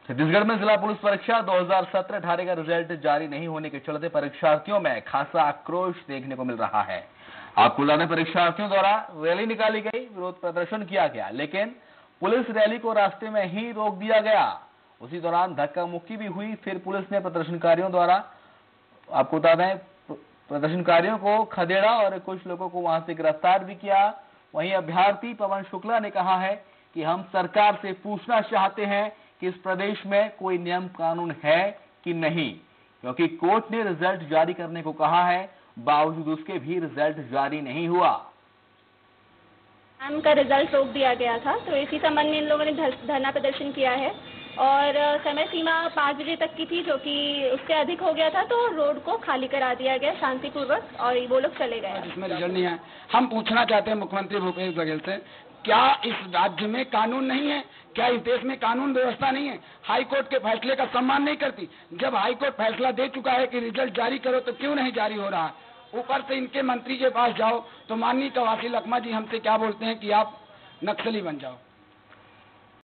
छत्तीसगढ़ में जिला पुलिस परीक्षा 2017-18 का रिजल्ट जारी नहीं होने के चलते परीक्षार्थियों में खासा आक्रोश देखने को मिल रहा है। आपको बता दें, परीक्षार्थियों द्वारा रैली निकाली गई, विरोध प्रदर्शन किया गया, लेकिन पुलिस रैली को रास्ते में ही रोक दिया गया। उसी दौरान धक्का मुक्की भी हुई। फिर पुलिस ने प्रदर्शनकारियों द्वारा, आपको बता दें, प्रदर्शनकारियों को खदेड़ा और कुछ लोगों को वहां से गिरफ्तार भी किया। वहीं अभ्यर्थी पवन शुक्ला ने कहा है कि हम सरकार से पूछना चाहते हैं कि इस प्रदेश में कोई नियम कानून है कि नहीं, क्योंकि कोर्ट ने रिजल्ट जारी करने को कहा है, बावजूद उसके भी रिजल्ट जारी नहीं हुआ। एग्जाम का रिजल्ट रोक दिया गया था, तो इसी संबंध में इन लोगों ने धरना प्रदर्शन किया है और समय सीमा 5 बजे तक की थी, जो कि उससे अधिक हो गया था, तो रोड को खाली करा दिया गया शांतिपूर्वक और वो लोग चले गए। इसमें रिजल्ट नहीं है। हम पूछना चाहते हैं मुख्यमंत्री भूपेश बघेल से, क्या इस राज्य में कानून नहीं है? क्या इस देश में कानून व्यवस्था नहीं है? हाई कोर्ट के फैसले का सम्मान नहीं करती? जब हाई कोर्ट फैसला दे चुका है कि रिजल्ट जारी करो, तो क्यों नहीं जारी हो रहा? ऊपर से इनके मंत्री के पास जाओ तो माननीय कवासी लखमा जी हमसे क्या बोलते हैं कि आप नक्सली बन जाओ।